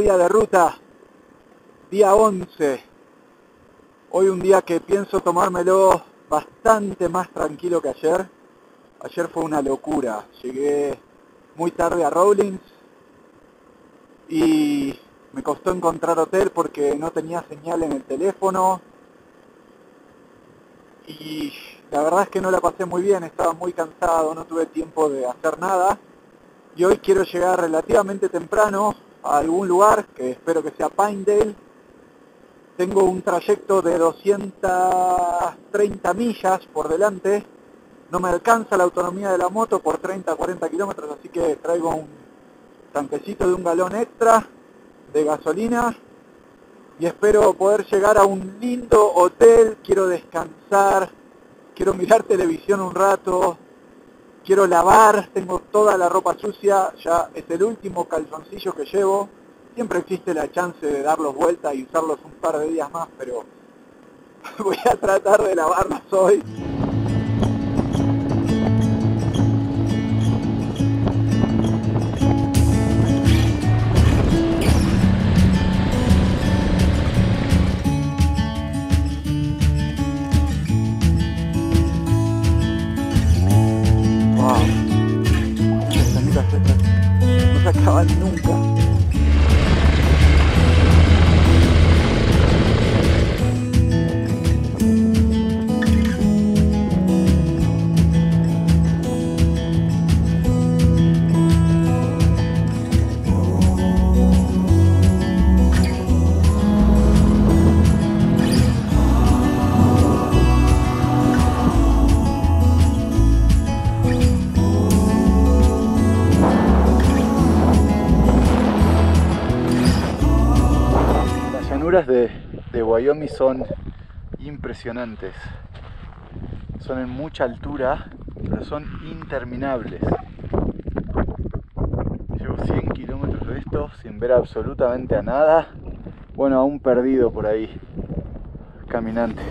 día de ruta, día 11. Hoy un día que pienso tomármelo bastante más tranquilo que ayer. Ayer fue una locura, llegué muy tarde a Rawlins y me costó encontrar hotel porque no tenía señal en el teléfono y la verdad es que no la pasé muy bien, estaba muy cansado, no tuve tiempo de hacer nada y hoy quiero llegar relativamente temprano a algún lugar que espero que sea Pinedale. Tengo un trayecto de 230 millas por delante, no me alcanza la autonomía de la moto por 30-40 kilómetros, así que traigo un tanquecito de 1 galón extra de gasolina y espero poder llegar a un lindo hotel. Quiero descansar, quiero mirar televisión un rato, quiero lavar, tengo toda la ropa sucia, ya es el último calzoncillo que llevo. Siempre existe la chance de darlos vuelta y usarlos un par de días más, pero voy a tratar de lavarlos hoy. Wow, estas amigas no se acaban nunca. De Wyoming son impresionantes, son en mucha altura, pero son interminables. Llevo 100 kilómetros de esto sin ver absolutamente a nada, bueno, aún perdido por ahí, caminante.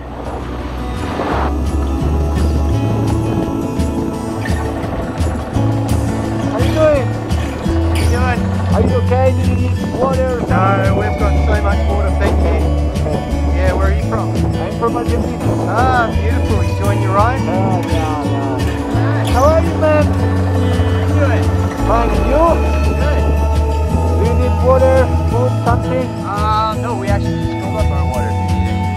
How you doing? Are you okay? Do you need water? No, we've got so much water, thank you. Yeah, where are you from? I'm from Argentina. Ah, beautiful. You enjoying your ride? Yeah. How are you, man? How you doing? Fine, and you? Good. Do you need water, food, something? No, we actually just filled up our water if you need it.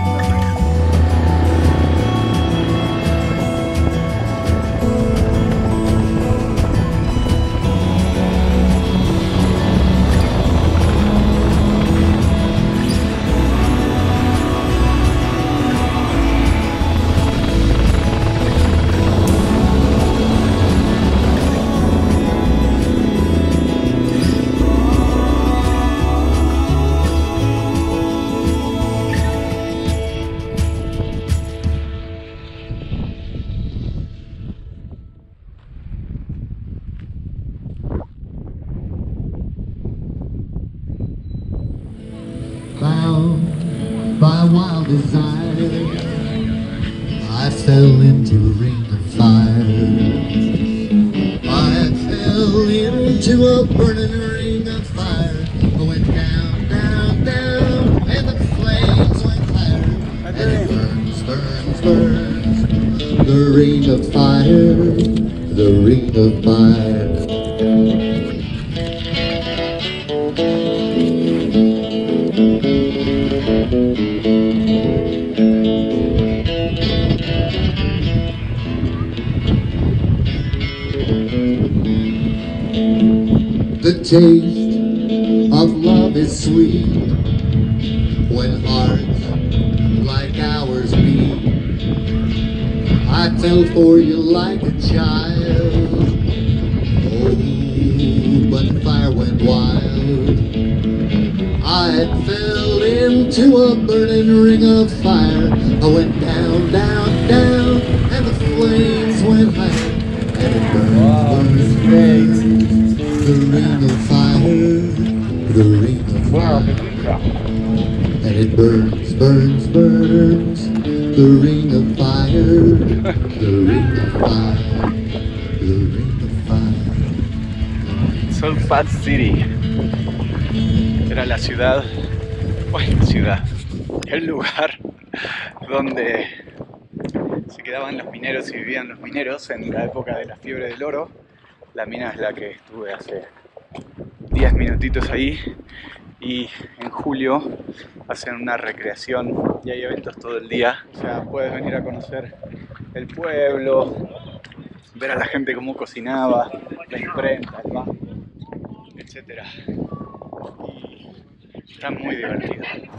By wild desire, I fell into a ring of fire. I fell into a burning ring of fire. I went down, down, down, and the flames went higher. And it burns, burns, burns. The ring of fire, the ring of fire. The taste of love is sweet when hearts like ours beat. I fell for you like a child, oh, but the fire went wild. I fell into a burning ring of fire. I went down, down, down, and the flames went higher. And it burns, burns, the ring of fire, the ring of fire. And it burns, burns, burns, the ring of fire, the ring of fire, the ring of fire. Salt Flat City. Era la ciudad, el lugar donde se quedaban los mineros y vivían los mineros en la época de la fiebre del oro. La mina es la que estuve hace 10 minutitos ahí, y en julio hacen una recreación y hay eventos todo el día. O sea, puedes venir a conocer el pueblo, ver a la gente cómo cocinaba, la imprenta, el banco, etc. Y está muy divertido.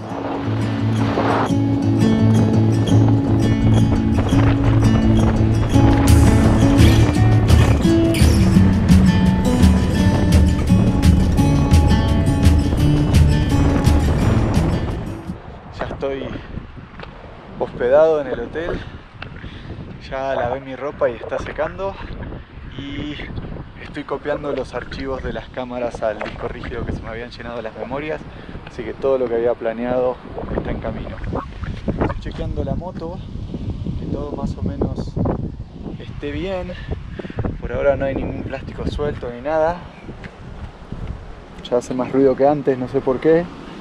Estoy hospedado en el hotel, ya lavé mi ropa y está secando, y estoy copiando los archivos de las cámaras al disco rígido que se me habían llenado las memorias, así que todo lo que había planeado está en camino. Estoy chequeando la moto, que todo más o menos esté bien. Por ahora no hay ningún plástico suelto ni nada, ya hace más ruido que antes, no sé por qué.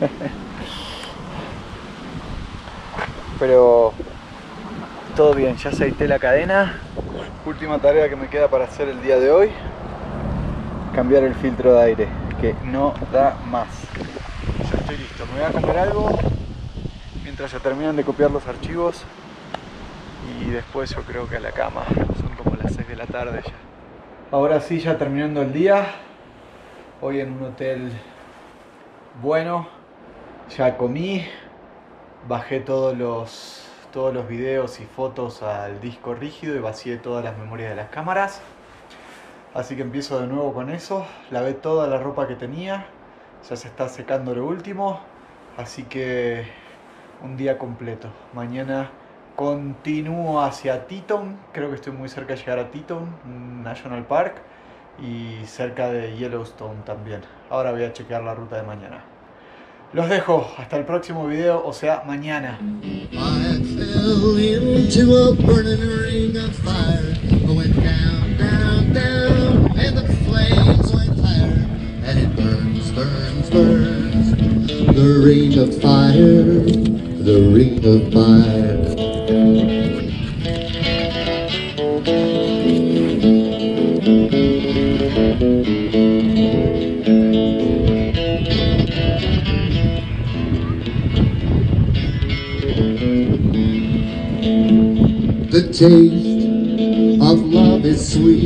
Pero todo bien, ya aceité la cadena. Última tarea que me queda para hacer el día de hoy: cambiar el filtro de aire, que no da más. Ya estoy listo, me voy a comer algo mientras se terminan de copiar los archivos, y después yo creo que a la cama. Son como las 6 de la tarde ya. Ahora sí, ya terminando el día, hoy en un hotel bueno, ya comí. Bajé todos los videos y fotos al disco rígido y vacié todas las memorias de las cámaras. Así que empiezo de nuevo con eso. Lavé toda la ropa que tenía. Ya se está secando lo último. Así que un día completo. Mañana continúo hacia Teton. Creo que estoy muy cerca de llegar a Teton National Park. Y cerca de Yellowstone también. Ahora voy a chequear la ruta de mañana. Los dejo, hasta el próximo video, o sea, mañana. I fell into a burning ring of fire. I went down, down, down, and the flames went higher. And it burns, burns, burns. The ring of fire, the ring of fire. The taste of love is sweet.